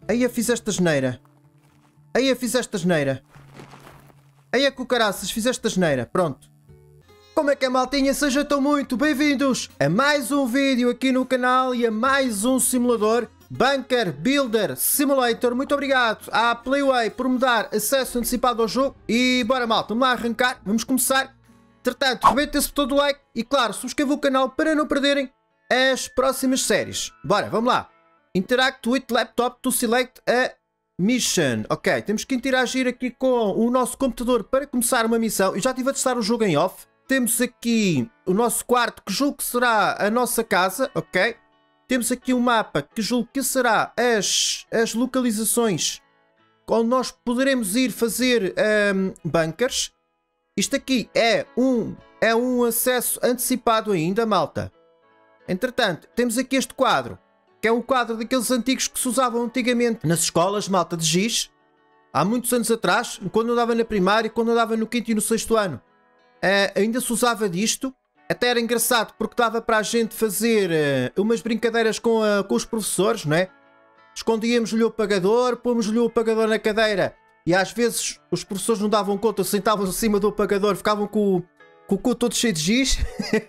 Aí eu fizeste asneira. Aí eu fizeste asneira. Aí é que o caraças, fizeste asneira. Pronto. Como é que é, maltinha? Sejam tão muito bem-vindos a mais um vídeo aqui no canal e a mais um simulador Bunker Builder Simulator. Muito obrigado à Playway por me dar acesso antecipado ao jogo. E bora, malta, vamos lá arrancar. Vamos começar. Entretanto, rebenta esse botão do like e, claro, subscrevam o canal para não perderem as próximas séries. Bora, vamos lá. Interact with laptop to select a mission. Ok, temos que interagir aqui com o nosso computador para começar uma missão. Eu já estive a testar o jogo em off. Temos aqui o nosso quarto, que julgo que será a nossa casa, ok? Temos aqui um mapa, que julgo que será as localizações onde nós poderemos ir fazer bunkers. Isto aqui é um acesso antecipado ainda, malta. Entretanto, temos aqui este quadro, que é um quadro daqueles antigos que se usavam antigamente nas escolas, malta, de giz. Há muitos anos atrás, quando eu andava na primária e quando eu andava no quinto e no sexto ano. Ainda se usava disto. Até era engraçado porque dava para a gente fazer umas brincadeiras com os professores, não é? Escondíamos-lhe o apagador, pomos-lhe o apagador na cadeira e às vezes os professores não davam conta, sentavam-se acima do apagador, ficavam com o cu todo cheio de giz.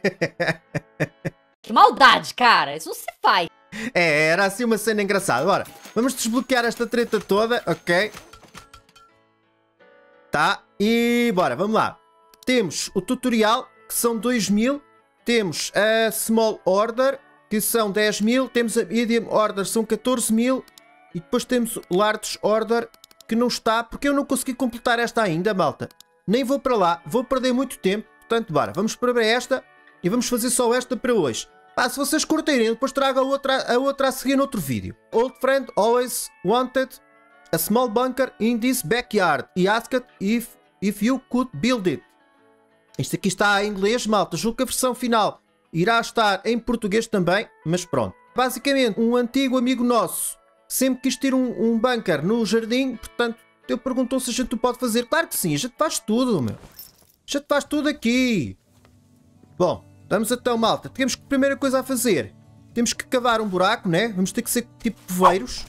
Que maldade, cara! Isso não se faz. Era assim uma cena engraçada. Bora, vamos desbloquear esta treta toda, ok? Tá, e bora, vamos lá. Temos o tutorial, que são 2000. Temos a Small Order, que são 10.000. Temos a Medium Order, são 14.000. E depois temos o Large Order, que não está, porque eu não consegui completar esta ainda, malta. Nem vou para lá, vou perder muito tempo. Portanto, bora, vamos para esta e vamos fazer só esta para hoje. Se vocês curtirem, depois trago a outra a seguir no outro vídeo. Old friend always wanted a small bunker in this backyard. He asked if you could build it. Isto aqui está em inglês, malta. Julgo que a versão final irá estar em português também, mas pronto. Basicamente, um antigo amigo nosso sempre quis ter um bunker no jardim, portanto, ele perguntou se a gente o pode fazer. Claro que sim, a gente faz tudo, meu. A gente faz tudo aqui. Bom, vamos então, malta. Temos que, a primeira coisa a fazer, temos que cavar um buraco, né? Vamos ter que ser tipo poveiros.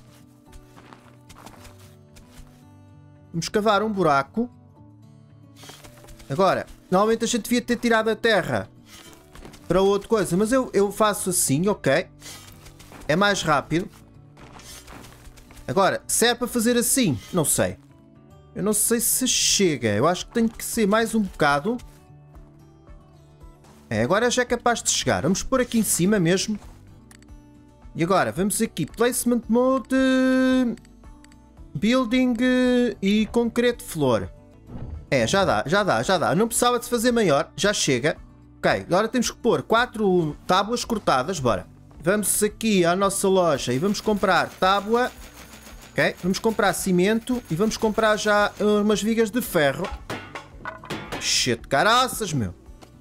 Vamos cavar um buraco. Agora, normalmente a gente devia ter tirado a terra para outra coisa, mas eu faço assim, ok? É mais rápido. Agora, se é para fazer assim, não sei. Eu não sei se chega. Eu acho que tem que ser mais um bocado. Agora já é capaz de chegar. Vamos pôr aqui em cima mesmo. E agora, vamos aqui. Placement Mode. Building e concreto flor. Já dá. Não precisava de se fazer maior, já chega. Ok, agora temos que pôr 4 tábuas cortadas, bora. Vamos aqui à nossa loja e vamos comprar tábua. Ok, vamos comprar cimento e vamos comprar já umas vigas de ferro. Shit, caraças, meu.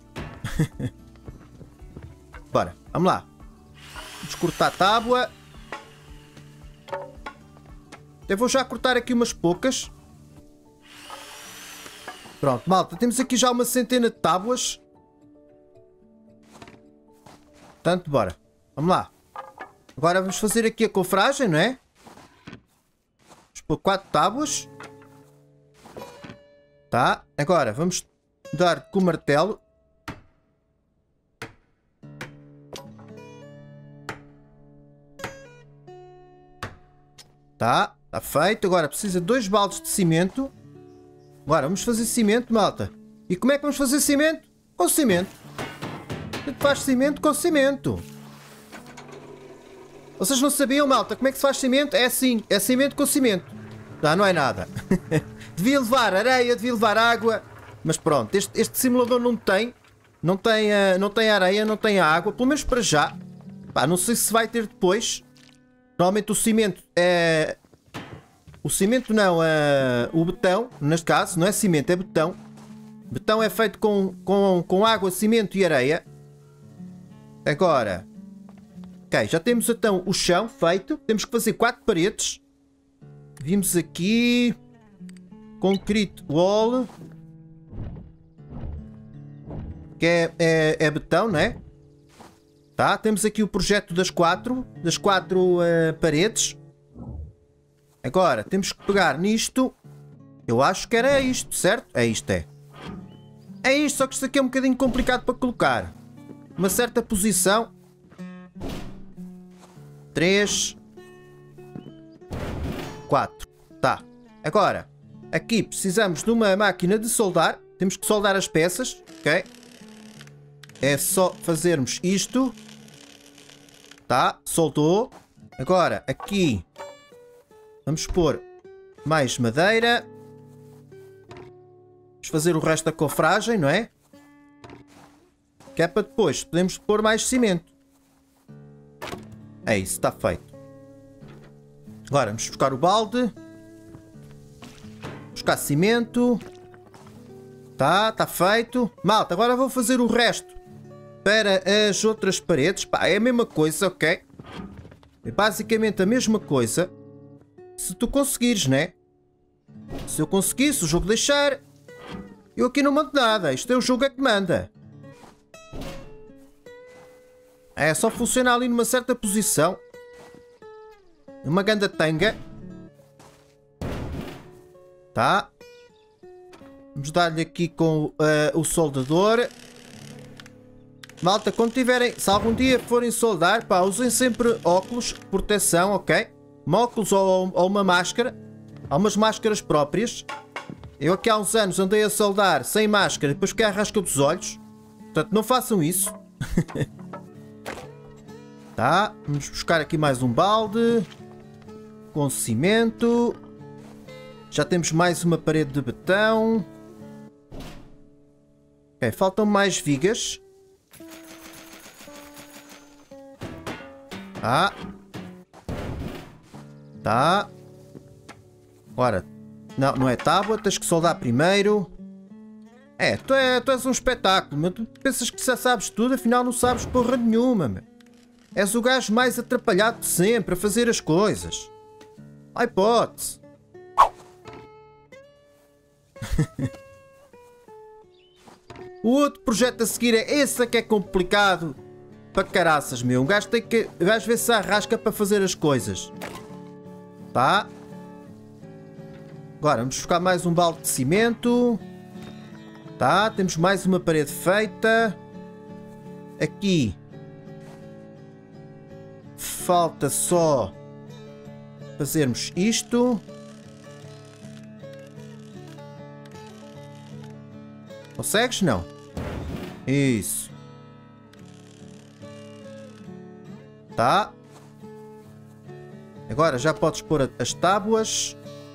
Bora, vamos lá. Vamos cortar tábua. Eu vou já cortar aqui umas poucas. Pronto, malta, temos aqui já uma centena de tábuas. Portanto, bora. Vamos lá. Agora vamos fazer aqui a cofragem, não é? Vamos pôr 4 tábuas. Tá. Agora vamos dar com o martelo. Tá. Está feito. Agora precisa de 2 baldes de cimento. Agora, vamos fazer cimento, malta. E como é que vamos fazer cimento? Com cimento. A gente faz cimento com cimento. Vocês não sabiam, malta, como é que se faz cimento? É assim, é cimento com cimento. Não é nada. Devia levar areia, devia levar água. Mas pronto, este simulador não tem areia, não tem água. Pelo menos para já. Pá, não sei se vai ter depois. Normalmente o cimento é... O cimento não, o betão, neste caso, não é cimento, é betão. Betão é feito com água, cimento e areia. Agora, ok, já temos então o chão feito. Temos que fazer 4 paredes. Vimos aqui, concrete wall, que é betão, não é? Tá, temos aqui o projeto das quatro paredes. Agora, temos que pegar nisto. Eu acho que era isto, certo? É isto, é. É isto, só que isto aqui é um bocadinho complicado para colocar. Uma certa posição. 3, 4. Tá. Agora, aqui precisamos de uma máquina de soldar. Temos que soldar as peças, ok? É só fazermos isto. Tá, soldou. Agora, aqui vamos pôr mais madeira. Vamos fazer o resto da cofragem, não é? Que é para depois podemos pôr mais cimento. É isso, está feito. Agora vamos buscar o balde. Buscar cimento. Tá, está feito. Malta, agora vou fazer o resto para as outras paredes. Pá, é a mesma coisa, ok? É basicamente a mesma coisa. Se tu conseguires, né? Se eu conseguir, se o jogo deixar, eu aqui não mando nada. Isto é o jogo é que manda. É só funcionar ali numa certa posição. Uma ganda tanga. Tá. Vamos dar-lhe aqui com o soldador. Malta, quando tiverem, se algum dia forem soldar, pá, usem sempre óculos de proteção, ok? Um óculos ou uma máscara. Há umas máscaras próprias. Eu aqui há uns anos andei a soldar sem máscara e depois fiquei à rasca dos olhos. Portanto, não façam isso. Tá, vamos buscar aqui mais um balde. Com cimento. Já temos mais uma parede de betão. Ok, faltam mais vigas. Tá. Tá. Ora. Não, não é tábua. Tens que soldar primeiro. É, tu és um espetáculo, meu. Tu pensas que já sabes tudo, afinal não sabes porra nenhuma, meu. És o gajo mais atrapalhado de sempre a fazer as coisas. Ai, hipótese. O outro projeto a seguir é esse que é complicado para caraças, meu. Um gajo tem que... O gajo vê se arrasca para fazer as coisas. Tá. Agora vamos buscar mais um balde de cimento. Tá, temos mais uma parede feita. Aqui. Falta só fazermos isto. Consegues? Não. Isso. Tá. Agora já podes pôr as tábuas.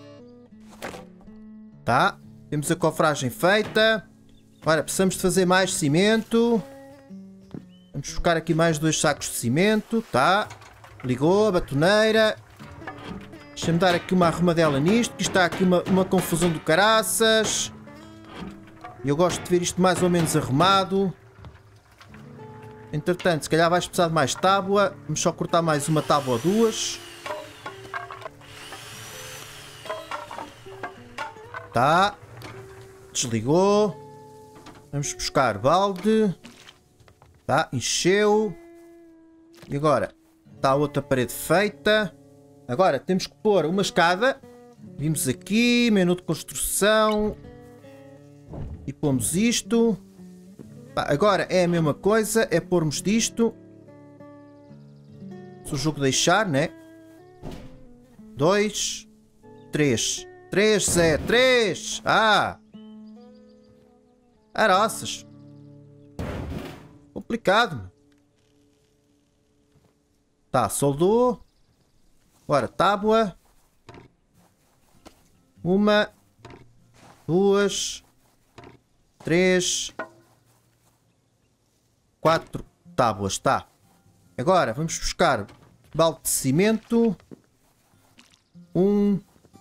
Tá. Temos a cofragem feita. Agora precisamos de fazer mais cimento. Vamos buscar aqui mais 2 sacos de cimento. Tá. Ligou a batoneira. Deixa-me dar aqui uma arrumadela nisto, que está aqui uma confusão do caraças. Eu gosto de ver isto mais ou menos arrumado. Entretanto, se calhar vais precisar de mais tábua. Vamos só cortar mais uma tábua ou duas. Tá. Desligou. Vamos buscar balde. Tá, encheu. E agora está a outra parede feita. Agora temos que pôr uma escada. Vimos aqui, menu de construção. E pomos isto. Agora é a mesma coisa, é pormos disto. Se o jogo deixar, né? 2, 3. 3, Zé, 3! Ah! Araças. Complicado. Tá, soldou. Agora, tábua. 1, 2, 3, 4 tábuas, tá. Agora vamos buscar balde de cimento. 1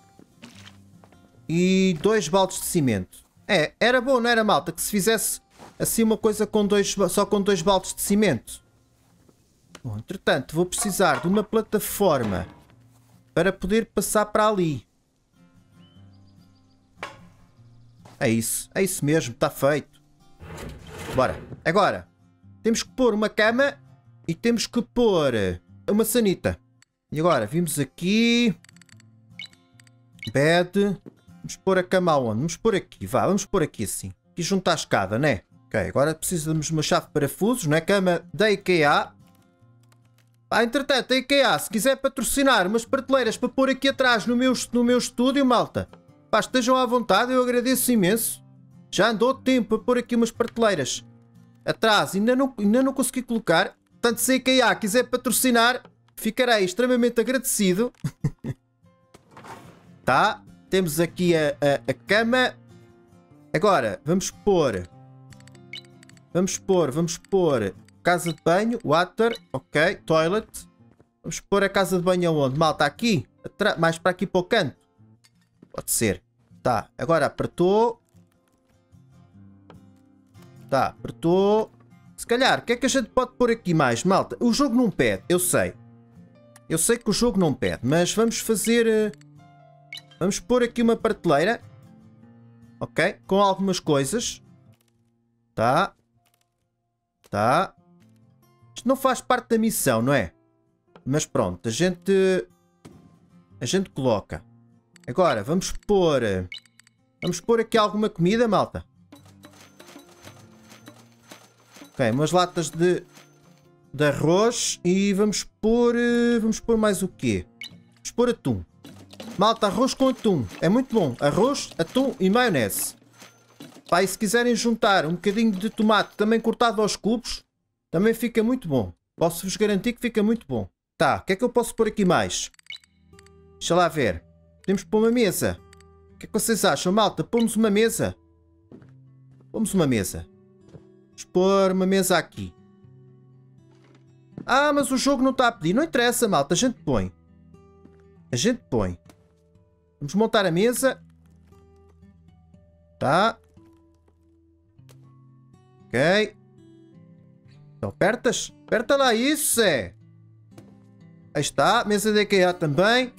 e 2 baldes de cimento. É, era bom, não era, malta, que se fizesse assim uma coisa com só com 2 baldes de cimento. Bom, entretanto, vou precisar de uma plataforma para poder passar para ali. É isso mesmo, está feito. Bora. Agora, temos que pôr uma cama e temos que pôr uma sanita. E agora, vimos aqui. Bed. Vamos pôr a cama aonde? Vamos pôr aqui, vá, vamos pôr aqui assim. Aqui junto à escada, né? Ok, agora precisamos de uma chave de parafusos, né? Cama da IKEA. Entretanto, a IKEA, se quiser patrocinar umas prateleiras para pôr aqui atrás no meu estúdio, malta, pá, estejam à vontade, eu agradeço imenso. Já andou tempo a pôr aqui umas prateleiras atrás, ainda não consegui colocar. Portanto, se a IKEA quiser patrocinar, ficarei extremamente agradecido. Tá? Temos aqui a cama. Agora, vamos pôr casa de banho, water, ok, toilet. Vamos pôr a casa de banho aonde? Malta, aqui, mais para aqui para o canto. Pode ser. Tá, agora apertou. Tá, apertou. Se calhar, o que é que a gente pode pôr aqui mais, malta? O jogo não pede, eu sei. Eu sei que o jogo não pede, mas vamos fazer... Vamos pôr aqui uma prateleira. Ok? Com algumas coisas. Tá. Tá. Isto não faz parte da missão, não é? Mas pronto, a gente coloca. Agora, vamos pôr aqui alguma comida, malta. Ok, umas latas de arroz e vamos pôr mais o quê? Vamos pôr atum. Malta, arroz com atum. É muito bom. Arroz, atum e maionese. Pá, e se quiserem juntar um bocadinho de tomate também cortado aos cubos, também fica muito bom. Posso-vos garantir que fica muito bom. Tá, o que é que eu posso pôr aqui mais? Deixa lá ver. Podemos pôr uma mesa. O que é que vocês acham, malta? Pomos uma mesa. Pomos uma mesa. Vamos pôr uma mesa aqui. Ah, mas o jogo não está a pedir. Não interessa, malta. A gente põe. A gente põe. Vamos montar a mesa. Tá. Ok. Então, apertas? Aperta lá isso, é. Aí está. Mesa da IKEA também.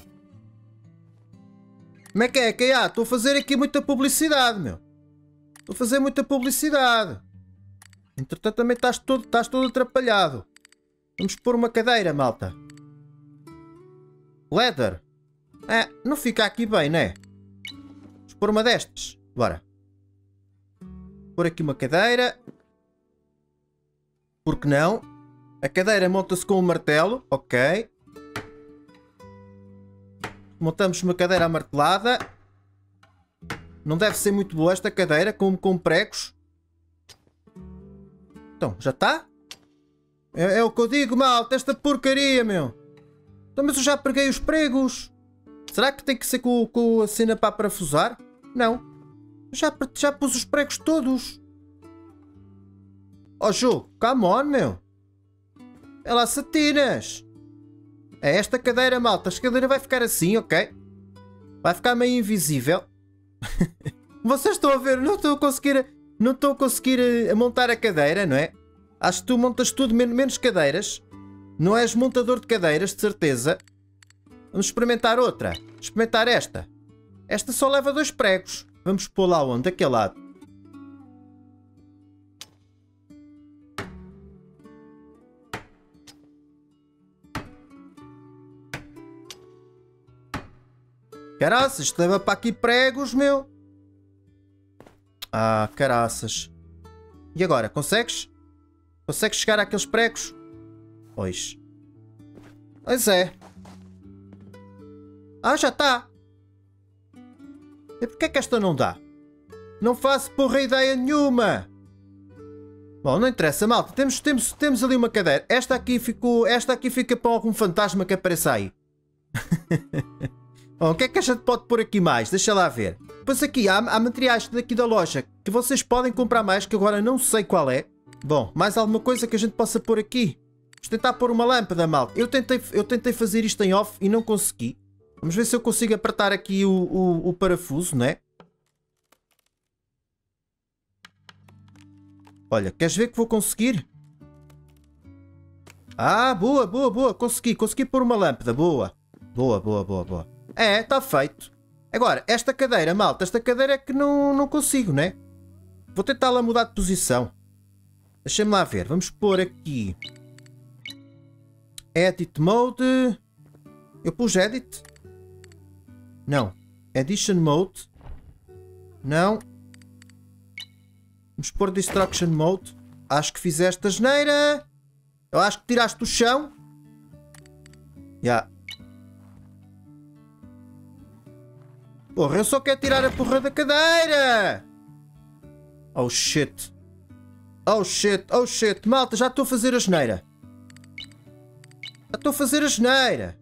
Como é que é, IKEA? Estou a fazer aqui muita publicidade, meu. Estou a fazer muita publicidade. Entretanto, também estás todo atrapalhado. Vamos pôr uma cadeira, malta. Leather. É, não fica aqui bem, né? Vamos pôr uma destas. Bora. Pôr aqui uma cadeira. Por que não? A cadeira monta-se com um martelo. Ok. Montamos uma cadeira amartelada. Não deve ser muito boa esta cadeira, com pregos. Então, já está? É o que eu digo, malta. Esta porcaria, meu. Então, mas eu já preguei os pregos. Será que tem que ser com a cena para parafusar? Não. Já pus os pregos todos. Oh, jogo. Come on, meu. É lá, satinas. É esta cadeira, malta. Esta cadeira vai ficar assim, ok? Vai ficar meio invisível. Vocês estão a ver? Não estou a conseguir montar a cadeira, não é? Acho que tu montas tudo menos cadeiras. Não és montador de cadeiras, de certeza. Vamos experimentar outra. Experimentar esta. Esta só leva 2 pregos. Vamos pôr lá onde? Daquele lado. Caraças, isto leva para aqui pregos, meu. Ah, caraças. E agora, consegues? Consegues chegar àqueles pregos? Pois. Pois é. Ah, já está. E porquê que esta não dá? Não faço porra ideia nenhuma. Bom, não interessa, malta. Temos ali uma cadeira. Esta aqui fica para algum fantasma que apareça aí. Bom, o que é que a gente pode pôr aqui mais? Deixa lá ver. Pois aqui há materiais daqui da loja que vocês podem comprar mais, que agora não sei qual é. Bom, mais alguma coisa que a gente possa pôr aqui? Vamos tentar pôr uma lâmpada, malta. Eu tentei fazer isto em off e não consegui. Vamos ver se eu consigo apertar aqui o parafuso, não é? Olha, queres ver que vou conseguir? Ah, boa, boa, boa. Consegui pôr uma lâmpada. Boa. Boa, boa, boa, boa. É, está feito. Agora, esta cadeira, malta, esta cadeira é que não consigo, né? Vou tentá-la mudar de posição. Deixa-me lá ver. Vamos pôr aqui. Edit Mode. Eu pus Edit? Não. Edition Mode. Não. Vamos pôr Destruction Mode. Acho que fizeste a geneira. Eu acho que tiraste o chão. Já. Porra, eu só quero tirar a porra da cadeira. Oh shit. Oh shit, oh shit. Malta, já estou a fazer a geneira. Já estou a fazer a geneira.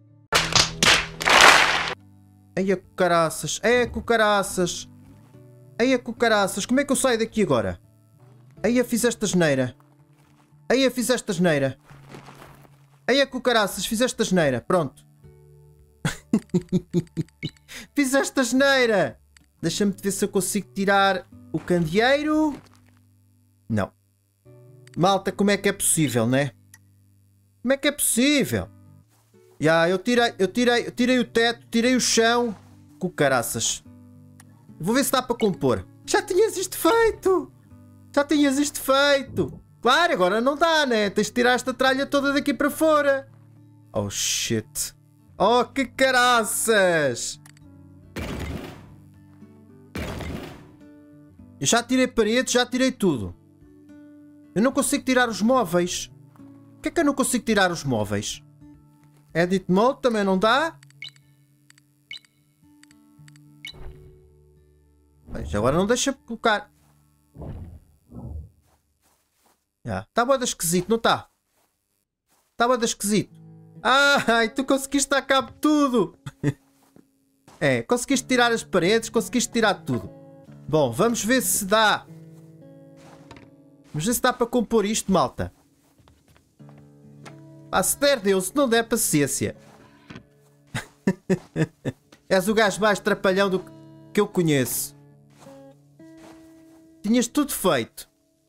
Eia cucaraças, eia cucaraças. Eia cucaraças, como é que eu saio daqui agora? Eia, fizeste a geneira. Eia, fizeste a geneira. Eia cucaraças, fizeste a geneira. Pronto. Fizeste a geneira. Deixa-me ver se eu consigo tirar o candeeiro. Não. Malta, como é que é possível, né? Como é que é possível? Já, eu tirei o teto, tirei o chão. Cucaraças. Vou ver se dá para compor. Já tinhas isto feito. Já tinhas isto feito. Claro, agora não dá, né? Tens de tirar esta tralha toda daqui para fora. Oh, shit. Oh, que caraças. Eu já tirei paredes, já tirei tudo. Eu não consigo tirar os móveis. Por que é que eu não consigo tirar os móveis? Edit Mode também não dá. Mas agora não deixa colocar. Está bué de esquisito, não está? Está bué de esquisito. Ai, tu conseguiste dar cabo de tudo. É, conseguiste tirar as paredes, conseguiste tirar tudo. Bom, vamos ver se dá. Vamos ver se dá para compor isto, malta. Ah, se der Deus, se não der paciência. És o gajo mais trapalhão do que eu conheço. Tinhas tudo feito.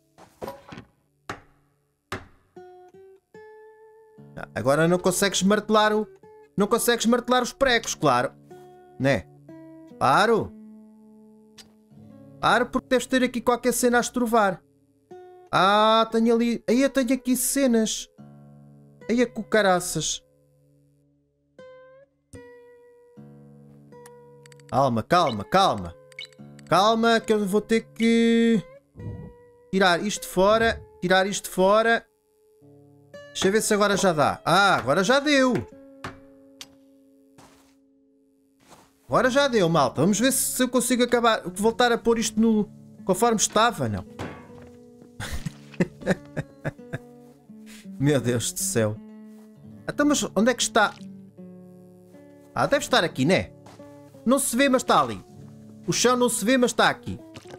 Agora não consegues martelar o... Não consegues martelar os pregos, claro. Né? Claro. Claro, porque deves ter aqui qualquer cena a estrovar. Ah, tenho ali... Aí eu tenho aqui cenas. Aí a cucaraças. Calma, calma, calma. Calma, que eu vou ter que... tirar isto fora. Tirar isto fora. Deixa eu ver se agora já dá. Ah, agora já deu. Agora já deu, malta. Vamos ver se eu consigo acabar... voltar a pôr isto no... conforme estava, não. Meu Deus do céu. Então, mas onde é que está? Ah, deve estar aqui, né? Não se vê, mas está ali. O chão não se vê, mas está aqui.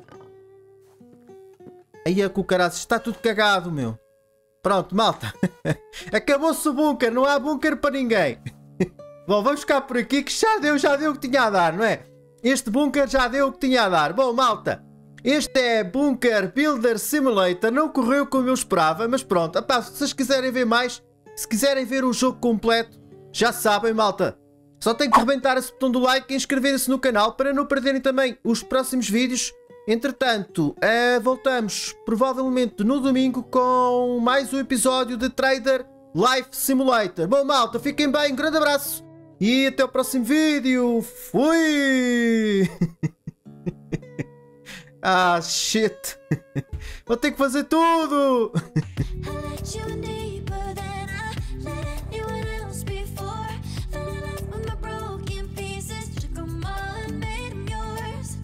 Aí a cucaraça, está tudo cagado, meu. Pronto, malta. Acabou-se o bunker, não há bunker para ninguém. Bom, vamos ficar por aqui que já deu o que tinha a dar, não é? Este bunker já deu o que tinha a dar. Bom, malta. Este é Bunker Builder Simulator. Não correu como eu esperava, mas pronto. Apá, se vocês quiserem ver mais, se quiserem ver o jogo completo, já sabem, malta. Só tem que rebentar esse botão do like e inscreverem-se no canal para não perderem também os próximos vídeos. Entretanto, voltamos provavelmente no domingo com mais um episódio de Trader Life Simulator. Bom, malta, fiquem bem, um grande abraço e até o próximo vídeo. Fui! Ah, shit! Vou ter que fazer tudo!